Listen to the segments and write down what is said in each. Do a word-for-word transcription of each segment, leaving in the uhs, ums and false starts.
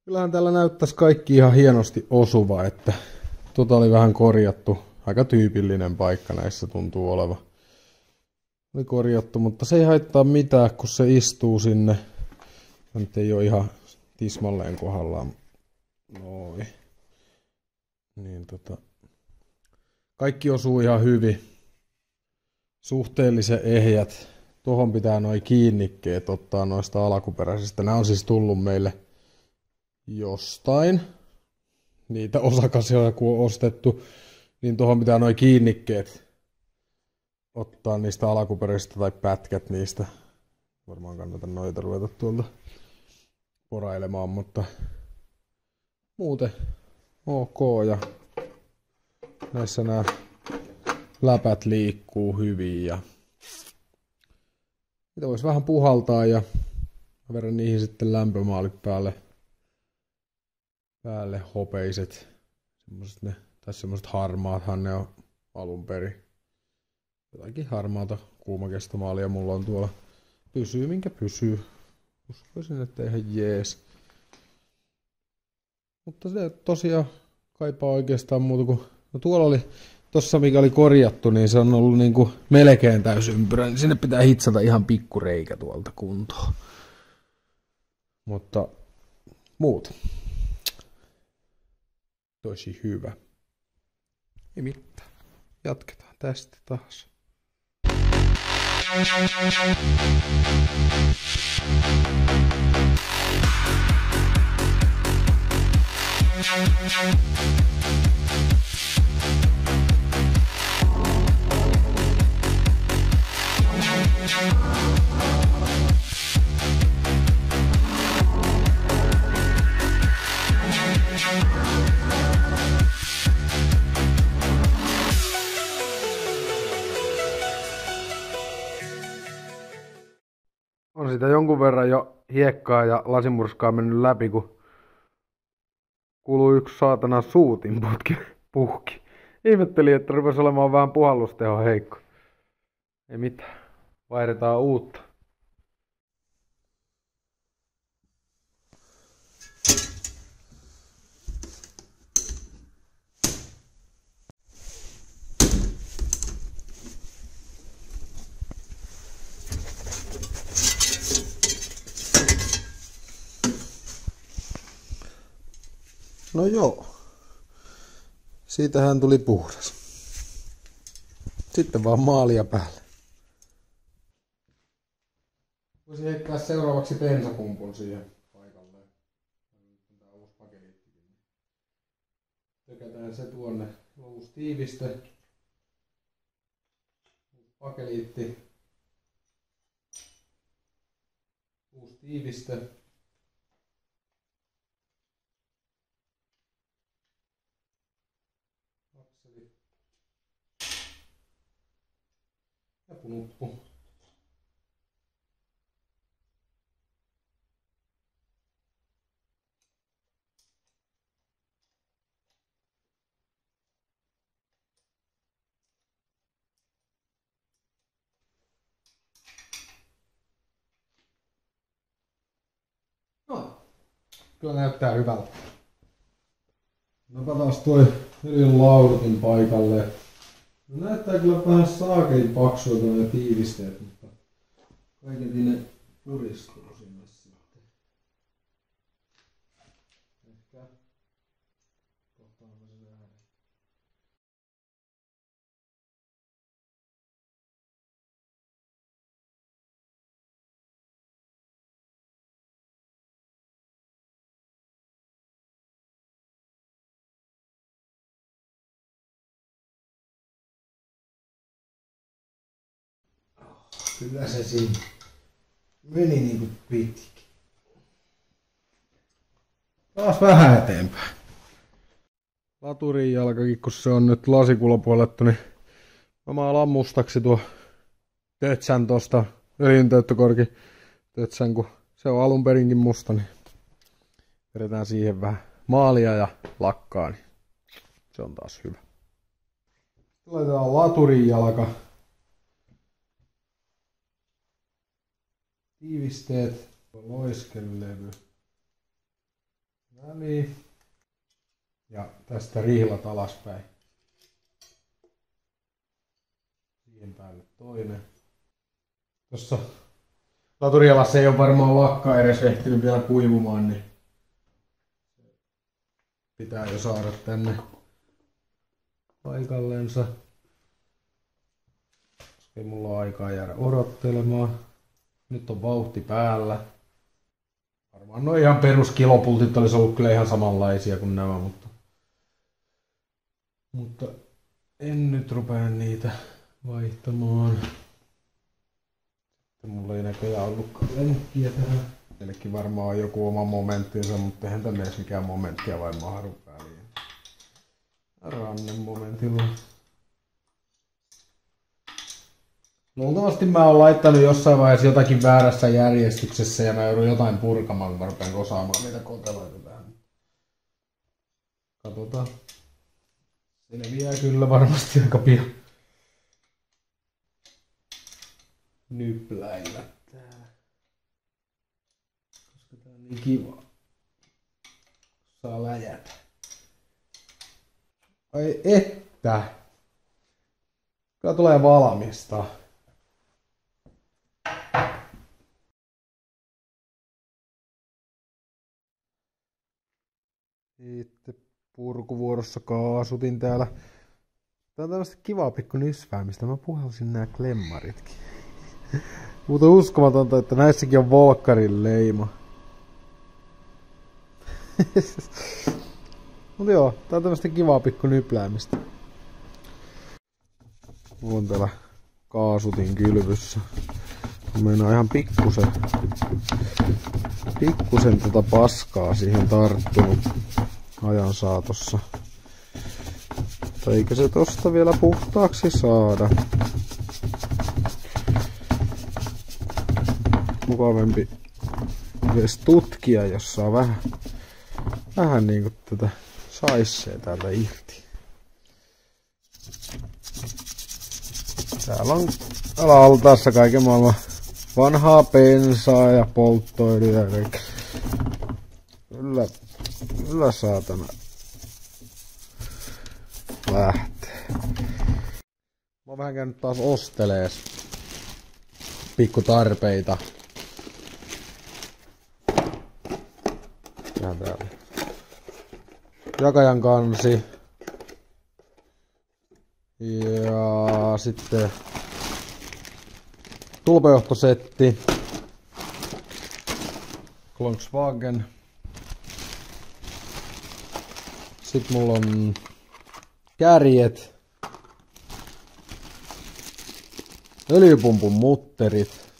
Kyllähän täällä näyttäisi kaikki ihan hienosti osuva, että tota oli vähän korjattu. Aika tyypillinen paikka näissä tuntuu oleva. Oli korjattu, mutta se ei haittaa mitään, kun se istuu sinne. Nyt ei ole ihan tismalleen kohdallaan. Noin. Niin tota. Kaikki osuu ihan hyvin. Suhteellisen ehjät. Tuohon pitää noi kiinnikkeet ottaa noista alkuperäisistä. Nämä on siis tullut meille jostain. Niitä osakasia kun on ostettu, niin tuohon pitää noi kiinnikkeet ottaa niistä alkuperäisistä tai pätkät niistä. Varmaan kannata noita ruveta tuolta porailemaan, mutta muuten ok ja näissä nämä läpät liikkuu hyvin ja niitä voisi vähän puhaltaa ja verran niihin sitten lämpömaalit päälle, päälle hopeiset, semmoiset ne, tai semmoiset harmaathan ne on alun perin. Jotakin harmaata kuumakestomaalia mulla on tuolla. Pysyy minkä pysyy. Uskoisin, että ihan jees. Mutta se tosiaan kaipaa oikeastaan muuta kuin... No tuolla oli, tossa mikä oli korjattu, niin se on ollut niinku melkein täysympyrä. Niin sinne pitää hitsata ihan pikku reikä tuolta kuntoon. Mutta muut. Tosi hyvä. Ei mitään. Jatketaan tästä taas. On sitä jonkun verran jo hiekkaa ja lasimurskaa mennyt läpi, kun kuului yksi saatana suutinputki puhki. Ihmettelin, että rupesi olemaan vähän puhallusteho heikko. Ei mitään. Vaihdetaan uutta. No joo. Siitähän tuli puhdas. Sitten vaan maalia päälle. Voisin heittää seuraavaksi bensapumpun siihen paikalle. Tää uusi pakeliittikin. Tökätään se tuonne. Uusi tiiviste. Uusi pakeliitti. Uusi tiiviste. Ja punuppu. No, kyllä näyttää hyvältä. No taas toi öljyn laudutin paikalle. No näyttää kyllä vähän saakelin paksuilta ne tiivisteet, mutta kaiketi ne puristuu sinne sitten. Ehkä kohtaan me sen äänen. Kyllä se siinä meni niin kuin pitikin. Taas vähän eteenpäin. Laturin jalkakin, kun se on nyt lasikulopuolettu, niin mä maalaan mustaksi tuo tötsän tosta öljyntäyttökorki tötsän, kun se on alun perinkin musta, niin vedetään siihen vähän maalia ja lakkaa, niin se on taas hyvä. Laitetaan laturin jalka. Tiivisteet, loiskelevy. väliin. Ja tästä rihlat alaspäin. Siihen päälle toinen. Tuossa laturialassa ei ole varmaan lakka edes ehtinyt vielä kuivumaan, niin pitää jo saada tänne paikalleensa. Ei mulla ole aikaa jäädä odottelemaan. Nyt on vauhti päällä. Varmaan no ihan peruskilopultit olisi ollut kyllä ihan samanlaisia kuin nämä, mutta, mutta en nyt rupea niitä vaihtamaan. Sitten mulla ei näköjään ollutkaan lenkkiä tähän. Meillekin varmaan on joku oma momenttinsa, mutta eihän tänne edes mikään momenttia vain mahdu väliin. Rannen momentilla. Luultavasti mä oon laittanut jossain vaiheessa jotakin väärässä järjestyksessä ja mä joudun jotain purkamaan, kun mä rupean osaamaan niitä koteloita tähän. Katsotaan. Selviää kyllä varmasti aika pian. Nypläillä täällä. Koska tää on niin kiva. Saa läjätä. Ai että. Kyllä tulee valmista. Sitten purkuvuorossa kaasutin täällä. Tää on tämmöstä kivaa pikku nysväämistä. Mä puhalsin nää klemmaritkin. Mutta uskomatonta, että näissäkin on Volkkarin leima. Mut joo, tää on tämmöstä kivaa pikku nypläämistä. Mulla on täällä kaasutin kylvyssä. Meinaa ihan pikkusen, pikkusen tota paskaa siihen tarttunut ajan saatossa. Tai eikö se tosta vielä puhtaaksi saada? Mukavempi edes tutkia, jos saa vähän, vähän niinku tätä saissee täältä irti. Täällä on ala-altaassa kaiken maailman vanhaa bensaa ja polttoöljyä ja kaikkea. Kyllä, kyllä saatana lähtee. Mä oon vähän käynyt taas ostelees pikku tarpeita. Tää täällä. Jakajan kansi. Ja sitten tulpajohtosetti. Volkswagen. Sitten mulla on kärjet. Öljypumpun mutterit.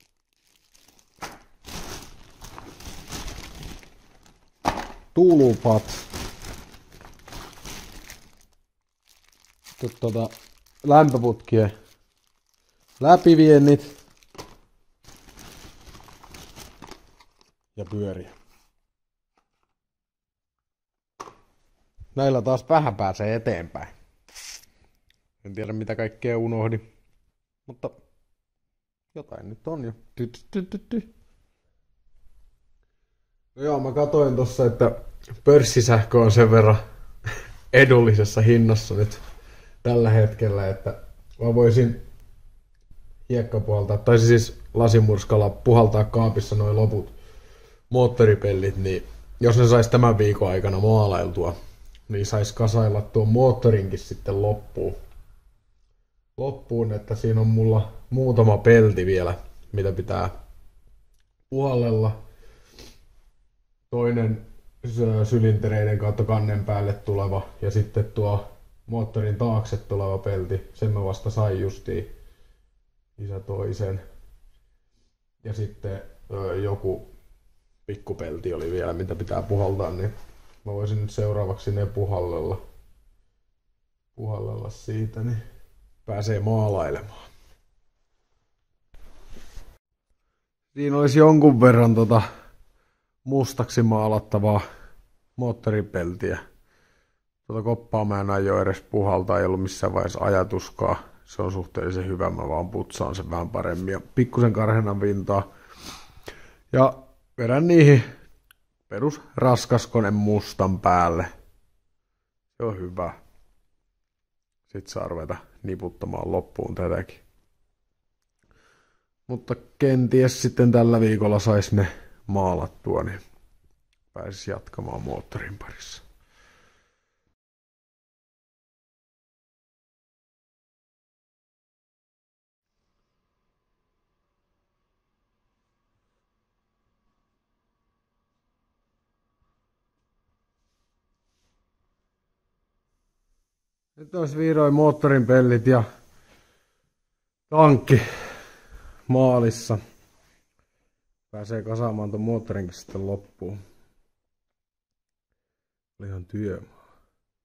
Tulpat. Sitten tuota lämpöputkien läpiviennit. Ja pyöriä. Näillä taas vähän pääsee eteenpäin. En tiedä mitä kaikkea unohdin. Mutta jotain nyt on jo. No joo, mä katoin tossa, että pörssisähkö on sen verran edullisessa hinnassa nyt tällä hetkellä, että mä voisin hiekkapuhaltaa, tai siis lasimurskalla puhaltaa kaapissa noin loput moottoripellit, niin jos ne sais tämän viikon aikana maalailtua, niin sais kasailla tuon moottorinkin sitten loppuun. Loppuun, että siinä on mulla muutama pelti vielä, mitä pitää puhallella. Toinen sylintereiden kautta kannen päälle tuleva ja sitten tuo moottorin taakse tuleva pelti. Sen mä vasta sain justiin. Isä toisen. Ja sitten ö, joku pikkupelti oli vielä, mitä pitää puhaltaa, niin mä voisin nyt seuraavaksi ne puhallella. Puhallella siitä, niin pääsee maalailemaan. Siinä olisi jonkun verran tota mustaksi maalattavaa moottoripeltiä. Tuota koppaa mä en aio edes puhaltaa, ei ollut missään vaiheessa ajatuskaan. Se on suhteellisen hyvä, mä vaan putsaan sen vähän paremmin ja pikkusen karhenan vintaa. Ja vedän niihin perus raskaskone mustan päälle. Se on hyvä. Sitten saa ruveta niputtamaan loppuun tätäkin. Mutta kenties sitten tällä viikolla sais ne maalattua, niin pääsis jatkamaan moottorin parissa. Nyt olisi vihdoin moottorin pellit ja tankki maalissa. Pääsee kasaamaan ton moottorinkin sitten loppuun. Oli ihan työmaa.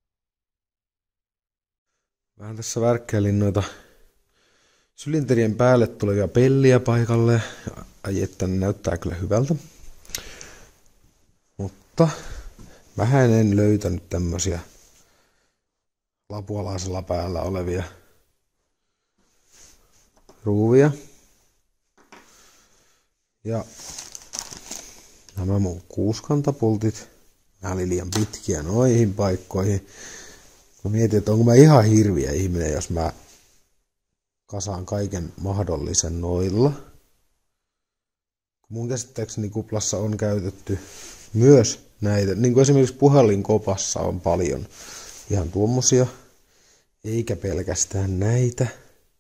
Vähän tässä värkkäilin noita sylinterien päälle tulevia pelliä paikalle. Ai että ne näyttää kyllä hyvältä. Mutta vähän en löytänyt tämmösiä lapualaisella päällä olevia ruuvia. Ja nämä mun kuuskantapultit, nämä oli liian pitkiä noihin paikkoihin. Mä mietin, että onko mä ihan hirviä ihminen, jos mä kasaan kaiken mahdollisen noilla. Mun käsittääkseni kuplassa on käytetty myös näitä, niin kuin esimerkiksi puhelinkopassa on paljon ihan tuommoisia, eikä pelkästään näitä.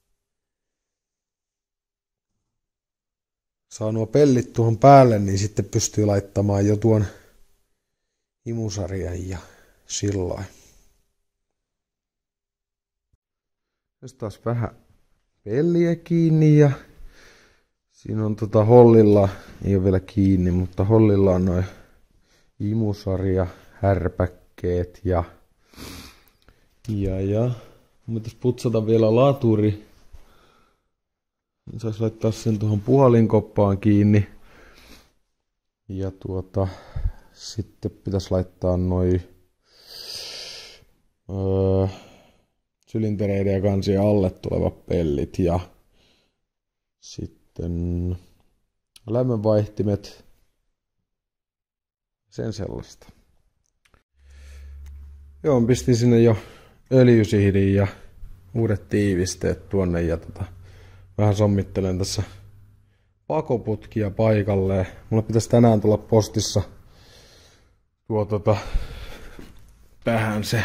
Saa nuo pellit tuohon päälle, niin sitten pystyy laittamaan jo tuon imusarjan ja sillain. Tässä taas vähän pelliä kiinni ja siinä on tota hollilla, ei ole vielä kiinni, mutta hollilla on noin imusarja, härpäkkeet ja ja ja. Mä tässä putsata vielä laturi. Saisi laittaa sen tuohon puhalinkoppaan kiinni. Ja tuota, sitten pitäisi laittaa noi öö, sylintereiden ja kansien alle tulevat pellit. Ja sitten lämmönvaihtimet. Sen sellaista. Joo, pistin sinne jo öljysihdin ja uudet tiivisteet tuonne ja tota, vähän sommittelen tässä pakoputkia paikalleen. Mulla pitäisi tänään tulla postissa tuo tota, tähän se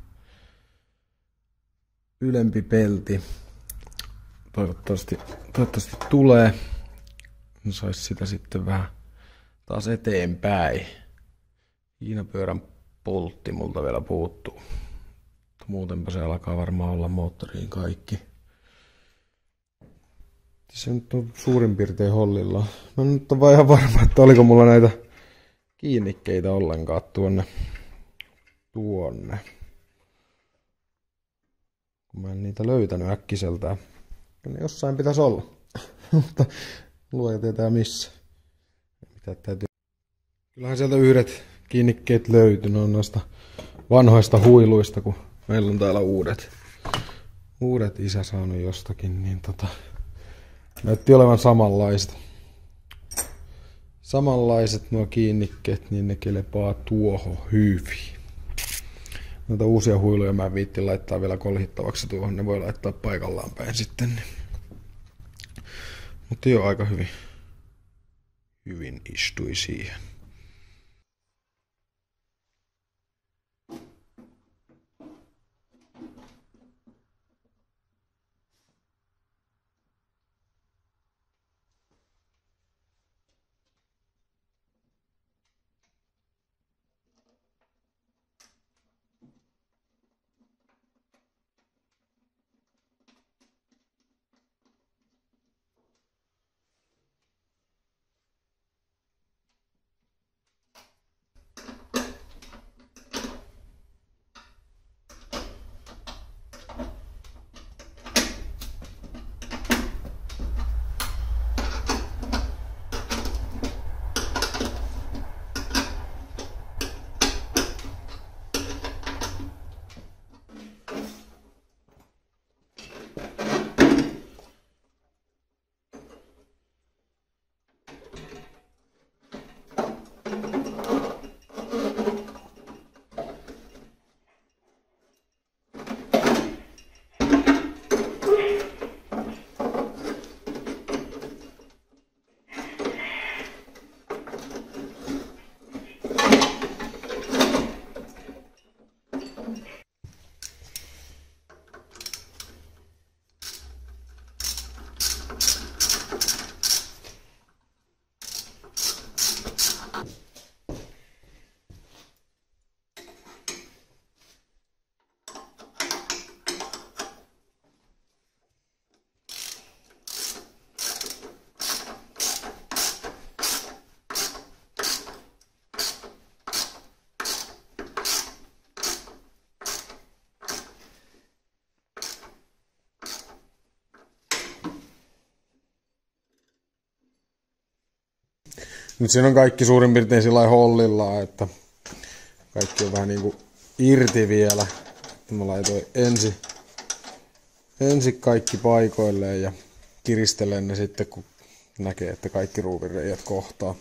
ylempi pelti. Toivottavasti, toivottavasti tulee. Sais sitä sitten vähän taas eteenpäin. Kiinapyörän pultti multa vielä puuttuu. Muutenpa se alkaa varmaan olla moottoriin kaikki. Se nyt on suurin piirtein hollilla. Mä nyt on vaan ihan varma, että oliko mulla näitä kiinnikkeitä ollenkaan tuonne. Tuonne. Kun mä en niitä löytänyt äkkiseltään. Ne jossain pitäisi olla. Mutta luoja tietää missä. Mitä täytyy. Kyllähän sieltä yhdet kiinnikkeet löytyi. Ne on noista vanhoista huiluista, kun meillä on täällä uudet. Uudet isä saanut jostakin, niin tota. Näytti olevan samanlaiset. Samanlaiset nuo kiinnikkeet, niin ne kelepaa tuohon hyvin. Noita uusia huiluja mä en viitti laittaa vielä kolhittavaksi tuohon. Ne voi laittaa paikallaan päin sitten. Niin. Mutta joo, aika hyvin. Hyvin istui siihen. Nyt siinä on kaikki suurin piirtein sillä hollilla, että kaikki on vähän niinku irti vielä. Mä laitoin ensin, ensin kaikki paikoilleen ja kiristelen ne sitten, kun näkee, että kaikki ruuvireijät kohtaa.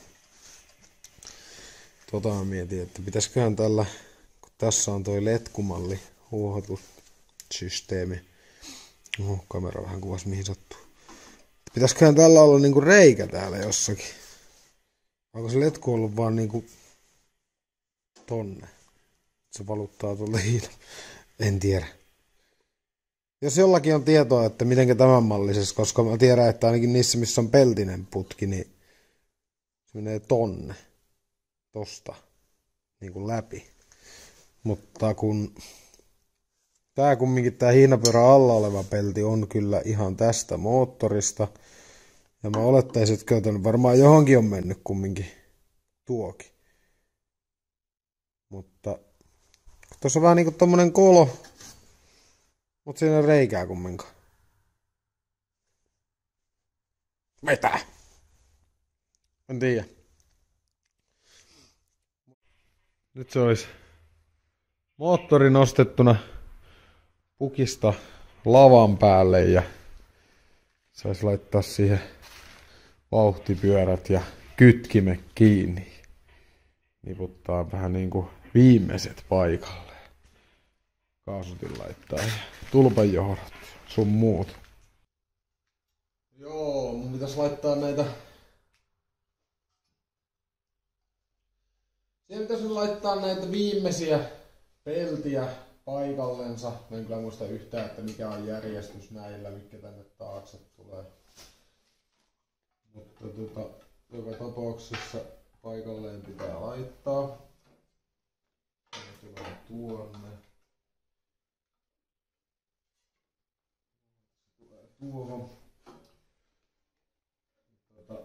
Tota mä mietin, että pitäisiköhän tällä, kun tässä on toi letkumalli, huohotussysteemi. Oho, kamera vähän kuvasi mihin sattuu. Pitäisiköhän tällä olla niinku reikä täällä jossakin? Onko se letku ollut vaan niinku tonne? Se valuttaa tuolle hiilä. En tiedä. Jos jollakin on tietoa, että miten tämän mallisessa, koska mä tiedän, että ainakin niissä, missä on peltinen putki, niin se menee tonne. Tosta. Niin kuin läpi. Mutta kun tää kumminkin tää hihnapyörän alla oleva pelti on kyllä ihan tästä moottorista. Ja mä olettaisin, että kyllä varmaan johonkin on mennyt kumminkin tuokin. Mutta tuossa on vähän niinku tommonen kolo. Mut siinä on reikää kumminkaan. Mitä? En tiedä. Nyt se olisi moottori nostettuna pukista lavan päälle ja saisi laittaa siihen vauhtipyörät ja kytkimet kiinni. Niputtaa vähän niinku viimeiset paikalle. Kaasutin laittaa ja tulpanjohdot sun muut. Joo, mun pitäisi laittaa näitä. Siihen pitäisi laittaa näitä viimeisiä peltiä paikallensa. Mä en kyllä muista yhtään, että mikä on järjestys näillä, mitkä tänne taakse tulee. Mutta tota, joka tapauksessa paikalleen pitää laittaa. Tulee tuonne. Tulee tuohon. Tota,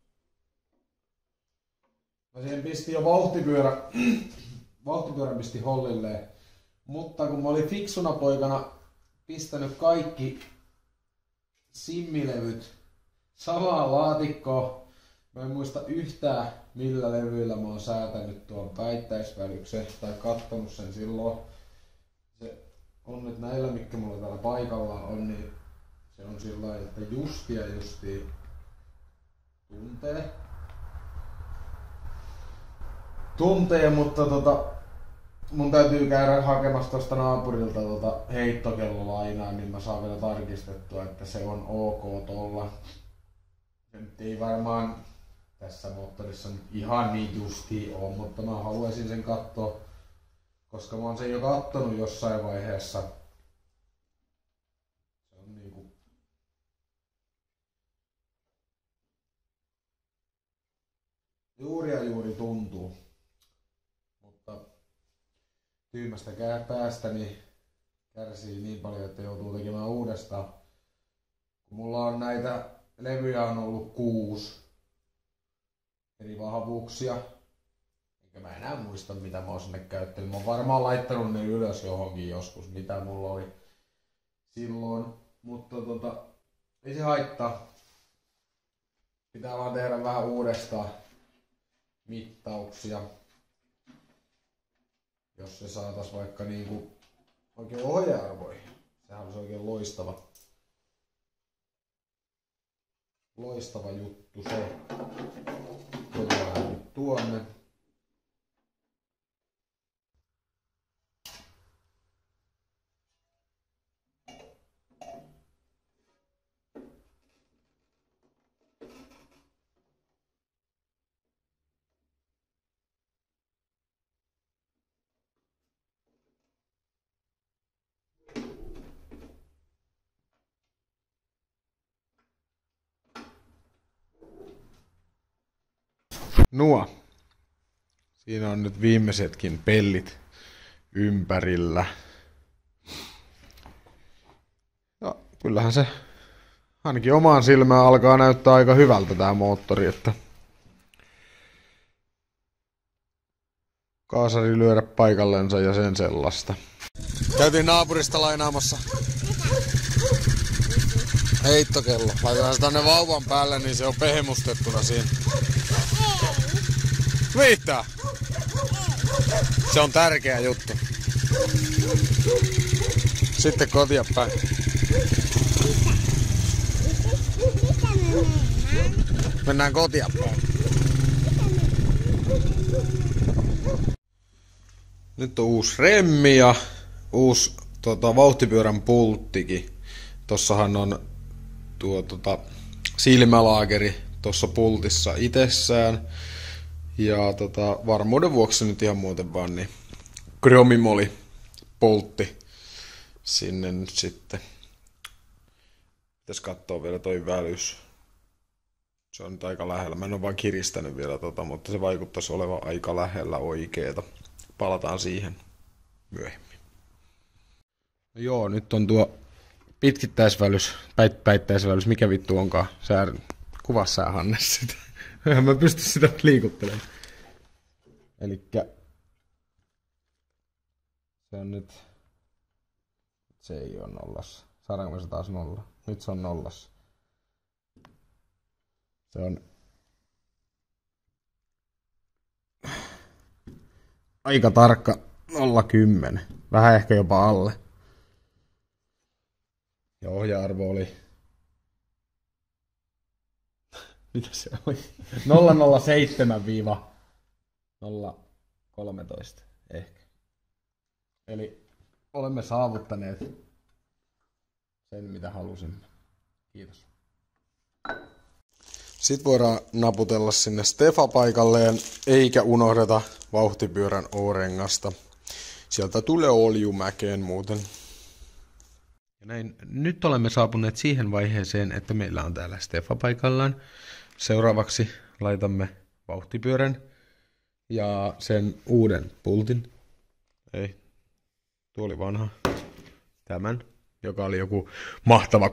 mä siihen pistin jo vauhtipyörä. Vauhtipyörän pisti hollilleen. Mutta kun mä olin fiksuna poikana pistänyt kaikki simmilevyt samaan laatikkoon, mä en muista yhtään millä levyillä mä oon säätänyt tuon päittäisvälyksen tai kattonut sen silloin. Se on nyt näillä, mitkä mulla täällä paikalla on, niin se on sillä lailla, että justia justiin tuntee. Tuntee, mutta tota, mun täytyy käydä hakemassa tosta naapurilta tota heittokellolainaa, niin mä saan vielä tarkistettua, että se on ok tolla. Se nyt ei varmaan tässä moottorissa nyt ihan niin justiin oo, mutta mä haluaisin sen katsoa, koska mä oon sen jo kattonut jossain vaiheessa. Se on niinku juuri ja juuri tuntuu. Mutta tyhmästä päästä niin kärsii niin paljon, että joutuu tekemään uudestaan. Kun mulla on näitä levyjä on ollut kuusi eri vahvuuksia. Enkä mä enää muista mitä mä oon sinne käyttänyt. Mä oon varmaan laittanut ne ylös johonkin joskus, mitä mulla oli silloin. Mutta tota, ei se haittaa. Pitää vaan tehdä vähän uudestaan mittauksia. Jos se saatais vaikka niinku oikein ohjearvoihin. Sehän olisi oikein loistava. Loistava juttu se. Otetaan nyt tuonne. Nuo. Siinä on nyt viimeisetkin pellit ympärillä. Ja kyllähän se ainakin omaan silmään alkaa näyttää aika hyvältä tää moottori, että kaasari lyödä paikallensa ja sen sellaista. Käytiin naapurista lainaamassa heittokello. Laitetaan se tänne vauvan päälle, niin se on pehmustettuna siinä. Viittaa. Se on tärkeä juttu. Sitten kotia päin. Mennään kotia päin. Nyt on uusi remmi ja uusi tota, vauhtipyörän pulttikin. Tossahan on tuo tota, silmälaakeri tuossa pultissa itsessään. Ja tota, varmuuden vuoksi nyt ihan muuten vaan niin kromimoli poltti sinne nyt sitten. Pitäis kattoo vielä toi välys. Se on nyt aika lähellä. Mä en oo vaan kiristänyt vielä tota, mutta se vaikuttaisi olevan aika lähellä oikeeta. Palataan siihen myöhemmin. No joo, nyt on tuo pitkittäisvälys, päit, päittäisvälys, mikä vittu onkaan. Sä kuvaa sä Hannes sitä. Mä pystyn sitä liikuttelemaan. Elikkä se on nyt, se ei ole nollassa. Saadaanko me se taas nolla? Nyt se on nollassa. Se on aika tarkka nolla kymmenen. Vähän ehkä jopa alle. Ja ohja-arvo oli mitä se oli? nolla nolla seitsemän nolla kolmetoista ehkä. Eli olemme saavuttaneet sen mitä halusimme. Kiitos. Sitten voidaan naputella sinne Stefa-paikalleen, eikä unohdeta vauhtipyörän O-rengasta. Sieltä tulee oljumäkeen muuten. Ja näin, nyt olemme saapuneet siihen vaiheeseen, että meillä on täällä Stefa paikallaan. Seuraavaksi laitamme vauhtipyörän ja sen uuden pultin. Ei, tuo oli vanha. Tämän, joka oli joku mahtava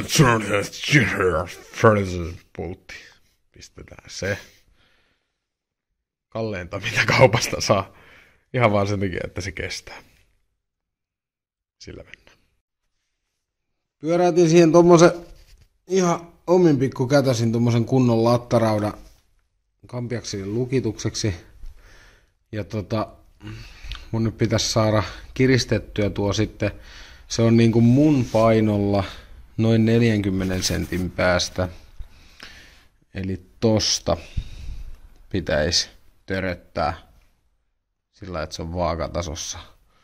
pultti. Pistetään se. Kalleinta mitä kaupasta saa. Ihan vaan sen takia, että se kestää. Sillä mennään. Pyöräytin siihen tommosen ihan omin pikku kätösin tommosen kunnon lattaraudan kampiaksi lukitukseksi. Ja tota, mun nyt pitäisi saada kiristettyä tuo sitten. Se on niinku mun painolla noin neljänkymmenen sentin päästä. Eli tosta pitäisi töröttää sillä, että se on vaakatasossa.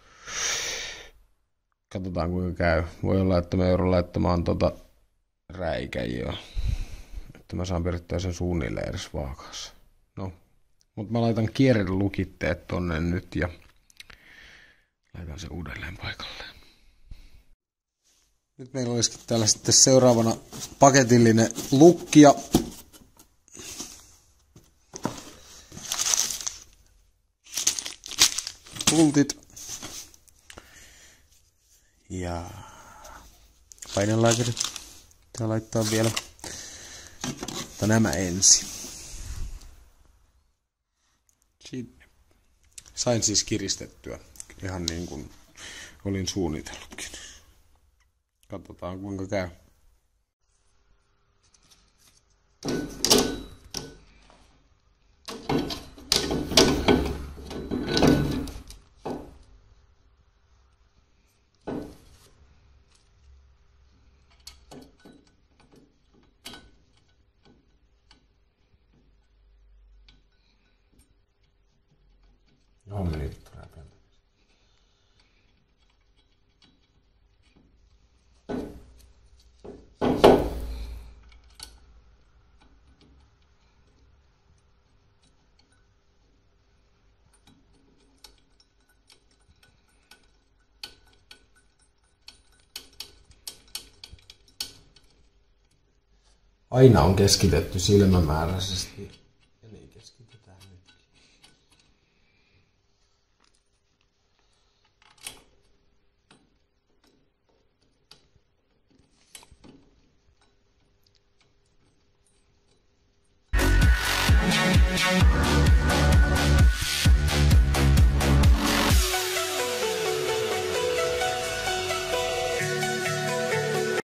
Katsotaan kuinka käy. Voi olla, että mä joudun laittamaan tota räikäjiä, että mä saan perittää sen suunnilleen edes vaakassa. No, mutta mä laitan kierrelukitteet tonne nyt ja laitan se uudelleen paikalleen. Nyt meillä olisikin täällä sitten seuraavana paketillinen lukki ja pultit ja painelaakerit. Tää laittaa vielä, mutta nämä ensin. Sinne. Sain siis kiristettyä ihan niin kuin olin suunnitellutkin. Katsotaan kuinka käy. Johon meni vittu räpeltä. Aina on keskitetty silmämääräisesti. Ja niin keskitetään nytkin.